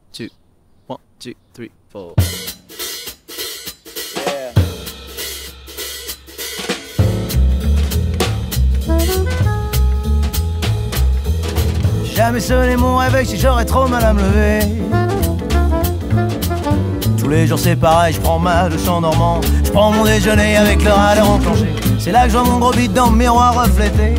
two, 1, 2, 3, 4. J'ai jamais sonné mon réveil si j'aurais trop mal à me lever. Tous les jours c'est pareil, je prends ma douche en dormant. Je prends mon déjeuner avec le radar enclenché. C'est là que je vois mon gros bide dans le miroir reflété.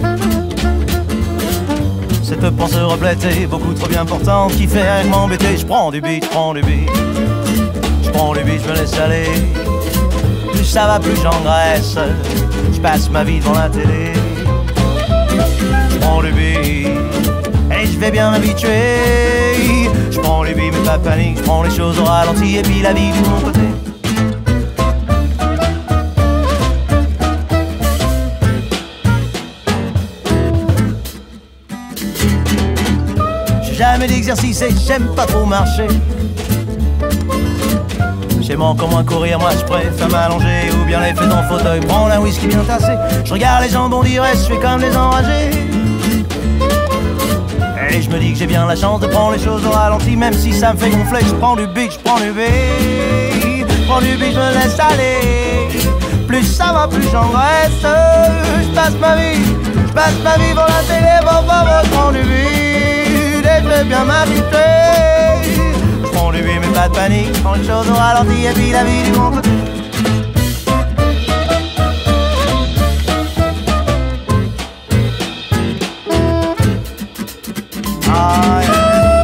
Cette pensée reflétée, beaucoup trop bien portante, qui fait m'embêter. Je prends du beat, je prends du beat. Je prends du beat, je me laisse aller. Plus ça va, plus j'engraisse. Je passe ma vie devant la télé. Je prends du beat et je vais bien m'habituer. Je prends du beat mais pas de panique. Je prends les choses au ralenti et puis la vie de mon côté. Jamais d'exercice et j'aime pas trop marcher. J'aime encore moins courir, moi je préfère m'allonger ou bien les fêtes en fauteuil, prendre un whisky bien tassé. Je regarde les gens bondir et je fais comme les enragés. Et je me dis que j'ai bien la chance de prendre les choses au ralenti, même si ça me fait gonfler. Je prends du beat, je prends du beat. Je prends du beat, je me laisse aller. Plus ça va, plus j'engraisse. Je passe ma vie pour la télé. Bon, je prends du beat et je vais bien m'habituer. Je prends du beat mais pas de panique. Je prends les choses au ralenti et puis la vie du bon côté. Ah, yeah.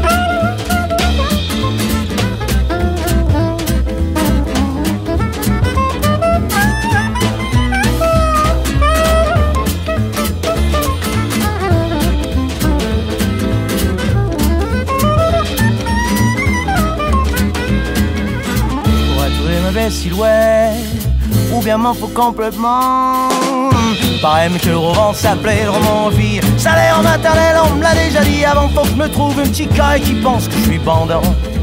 Silhouette, ou bien m'en faut complètement. Paraît que le roman s'appelait le roman en fille. Salaire en maternelle, on me l'a déjà dit avant. Faut que je me trouve une petite caille qui pense que je suis bandant.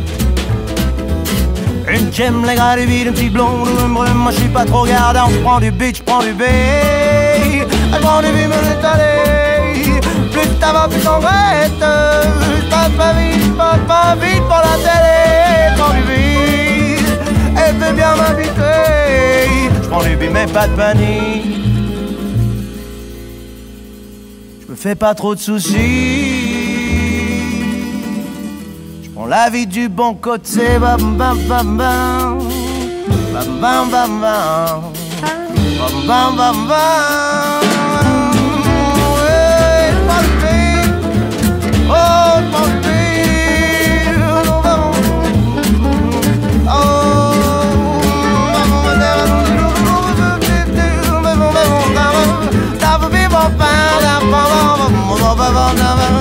Une qui aime les gras du vide, une petite blonde ou une brume. Moi je suis pas trop gardant. Je prends du beat, je prends du beat. Je prends du beat, me laisse aller. Plus ça va, plus j'engraisse. Je passe ma vie pour la télé. Je prends du beat et fais bien m'habituer. Je prends du beat mais pas de panique. Je me fais pas trop de soucis. Je prends la vie du bon côté. Bam bam bam bam. Bam bam bam bam. Bam bam bam bam. Ouais, je prends du beat. Oh, je prends du beat. Never